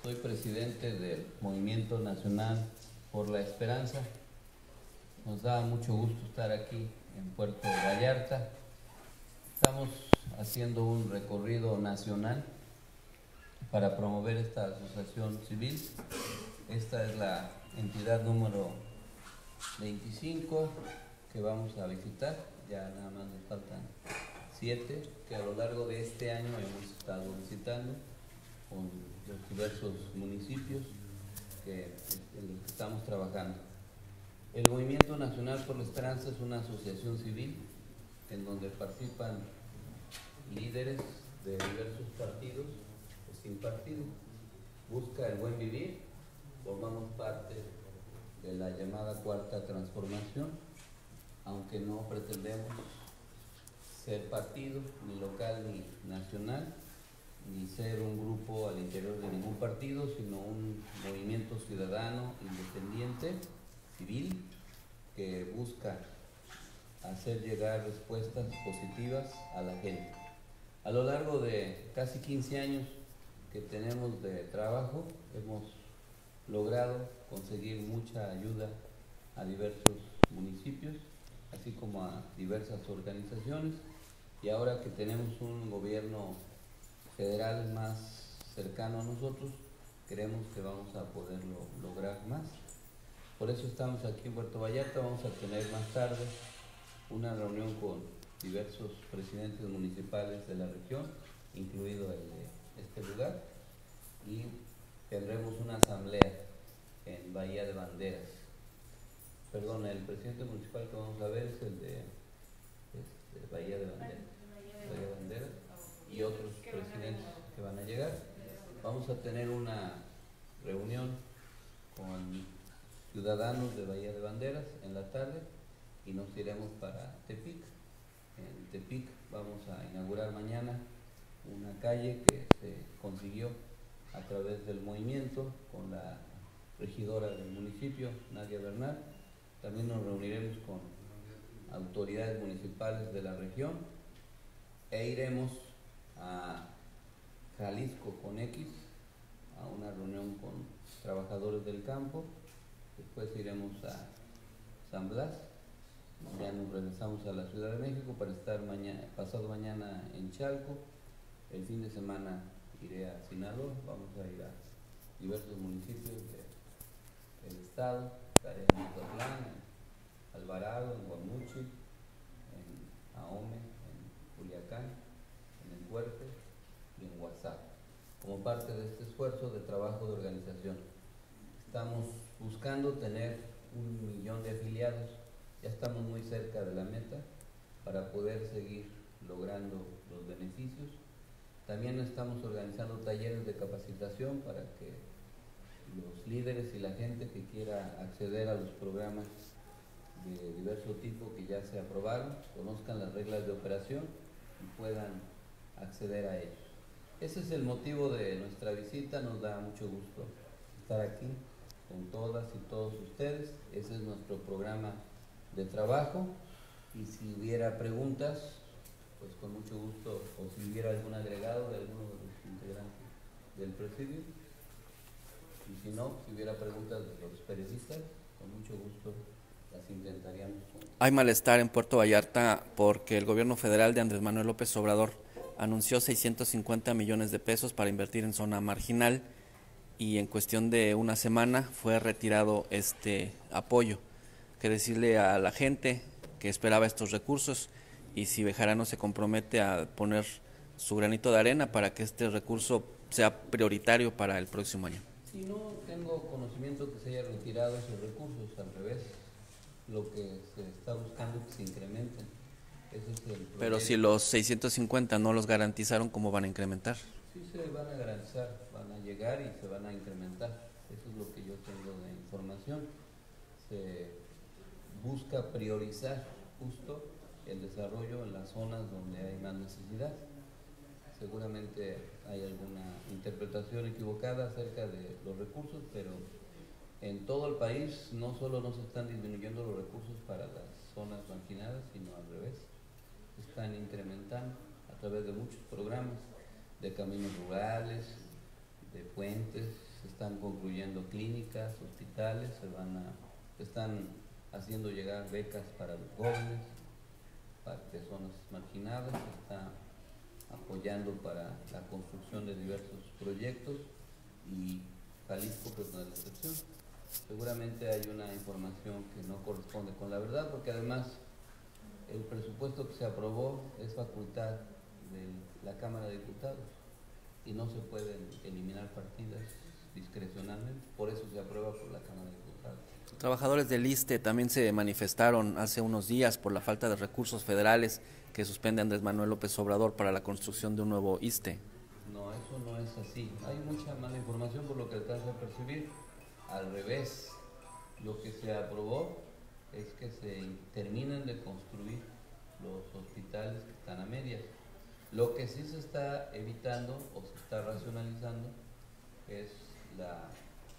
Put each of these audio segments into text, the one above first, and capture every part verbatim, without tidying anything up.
soy presidente del Movimiento Nacional por la Esperanza. Nos da mucho gusto estar aquí en Puerto Vallarta. Estamos haciendo un recorrido nacional para promover esta asociación civil. Esta es la entidad número veinticinco que vamos a visitar. Ya nada más nos faltan siete que a lo largo de este año hemos estado visitando con los diversos municipios que, en los que estamos trabajando. El Movimiento Nacional por la Esperanza es una asociación civil en donde participan líderes de diversos partidos o sin partido. Busca el buen vivir. Formamos parte de la llamada Cuarta Transformación, aunque no pretendemos ser partido, ni local ni nacional, ni ser un grupo al interior de ningún partido, sino un movimiento ciudadano independiente, civil, que busca hacer llegar respuestas positivas a la gente. A lo largo de casi quince años que tenemos de trabajo, hemos logrado conseguir mucha ayuda a diversos municipios, así como a diversas organizaciones, y ahora que tenemos un gobierno federal más cercano a nosotros, creemos que vamos a poderlo lograr más. Por eso estamos aquí en Puerto Vallarta. Vamos a tener más tarde una reunión con diversos presidentes municipales de la región, incluido el de este lugar, y tendremos una asamblea en Bahía de Banderas. Perdón, el presidente municipal que vamos a ver es el de este, Bahía de Banderas, Bahía de Banderas, y otros presidentes que van a llegar. Vamos a tener una reunión con ciudadanos de Bahía de Banderas en la tarde y nos iremos para Tepic. En Tepic vamos a inaugurar mañana una calle que se consiguió a través del movimiento con la regidora del municipio, Nadia Bernal. También nos reuniremos con autoridades municipales de la región e iremos a Jalisco con X, a una reunión con trabajadores del campo. Después iremos a San Blas, ya nos regresamos a la Ciudad de México para estar mañana, pasado mañana en Chalco. El fin de semana iré a Sinaloa. Vamos a ir a diversos municipios de, del estado. Estaré en Mazatlán, en Alvarado, en Guamuchi, en Ahome, en Culiacán, en El Fuerte y en Guasave, como parte de este esfuerzo de trabajo de organización. Estamos buscando tener un millón de afiliados. Ya estamos muy cerca de la meta para poder seguir logrando los beneficios. También estamos organizando talleres de capacitación para que los líderes y la gente que quiera acceder a los programas de diverso tipo que ya se aprobaron, conozcan las reglas de operación y puedan acceder a ellos. Ese es el motivo de nuestra visita. Nos da mucho gusto estar aquí con todas y todos ustedes. Ese es nuestro programa de trabajo, y si hubiera preguntas, pues con mucho gusto, o si hubiera algún agregado de alguno de los integrantes del presidio, y si no, si hubiera preguntas de los periodistas, con mucho gusto las intentaríamos. Hay malestar en Puerto Vallarta porque el gobierno federal de Andrés Manuel López Obrador anunció seiscientos cincuenta millones de pesos para invertir en zona marginal, y en cuestión de una semana fue retirado este apoyo. Que decirle a la gente que esperaba estos recursos, y si Bejarano se compromete a poner su granito de arena para que este recurso sea prioritario para el próximo año. Si no tengo conocimiento que se haya retirado esos recursos, al revés, lo que se está buscando es que se incrementen. Ese es el proyecto. Pero si los seiscientos cincuenta no los garantizaron, ¿cómo van a incrementar? Sí se van a garantizar, van a llegar y se van a incrementar. Eso es lo que yo tengo de información. Se busca priorizar justo el desarrollo en las zonas donde hay más necesidad. Seguramente hay alguna interpretación equivocada acerca de los recursos, pero en todo el país no solo no se están disminuyendo los recursos para las zonas marginadas, sino al revés, se están incrementando a través de muchos programas de caminos rurales, de puentes, se están concluyendo clínicas, hospitales, se van a, se están haciendo llegar becas para los jóvenes, para de zonas marginadas, se está apoyando para la construcción de diversos proyectos y Jalisco pues no es la excepción. Seguramente hay una información que no corresponde con la verdad, porque además el presupuesto que se aprobó es facultad de la Cámara de Diputados y no se pueden eliminar partidas discrecionalmente, por eso se aprueba por la Cámara de Diputados. Trabajadores del ISSSTE también se manifestaron hace unos días por la falta de recursos federales que suspende Andrés Manuel López Obrador para la construcción de un nuevo ISSSTE. No, eso no es así. Hay mucha mala información por lo que alcanza a percibir. Al revés, lo que se aprobó es que se terminen de construir los hospitales que están a medias. Lo que sí se está evitando o se está racionalizando es la,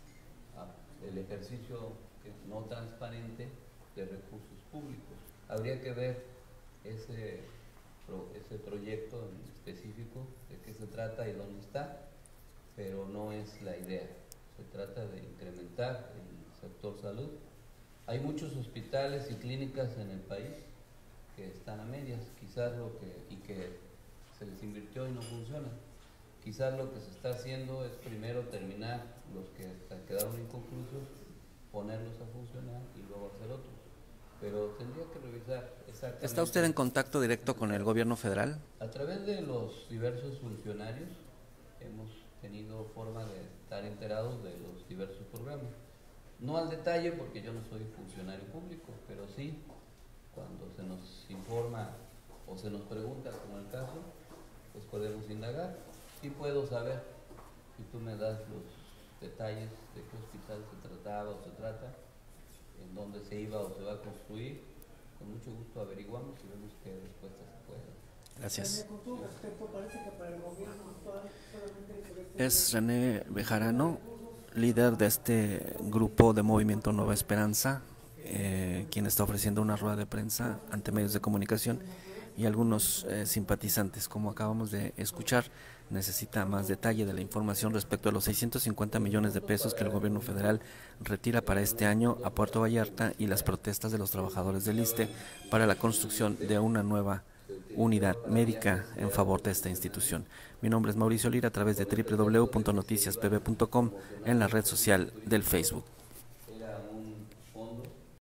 el ejercicio no transparente de recursos públicos. Habría que ver ese, ese proyecto en específico, de qué se trata y dónde está, pero no es la idea. Se trata de incrementar el sector salud. Hay muchos hospitales y clínicas en el país que están a medias, quizás lo que, y que se les invirtió y no funciona. Quizás lo que se está haciendo es primero terminar los que quedaron inconclusos, ponerlos a funcionar y luego hacer otros. Pero tendría que revisar exactamente. ¿Está usted en contacto directo con el gobierno federal? A través de los diversos funcionarios hemos tenido forma de estar enterados de los diversos programas. No al detalle porque yo no soy funcionario público, pero sí cuando se nos informa o se nos pregunta como el caso, pues podemos indagar. Sí puedo saber, si tú me das los detalles de qué hospital se trataba o se trata, en dónde se iba o se va a construir, con mucho gusto averiguamos y vemos qué respuesta se puede dar. Gracias. Con todo respeto, parece que para el gobierno solamente es René Bejarano, líder de este grupo de Movimiento Nueva Esperanza, eh, quien está ofreciendo una rueda de prensa ante medios de comunicación y algunos eh, simpatizantes. Como acabamos de escuchar, necesita más detalle de la información respecto a los seiscientos cincuenta millones de pesos que el gobierno federal retira para este año a Puerto Vallarta y las protestas de los trabajadores del ISSSTE para la construcción de una nueva unidad médica en favor de esta institución. Mi nombre es Mauricio Lira, a través de doble u doble u doble u punto noticias p b punto com en la red social del Facebook.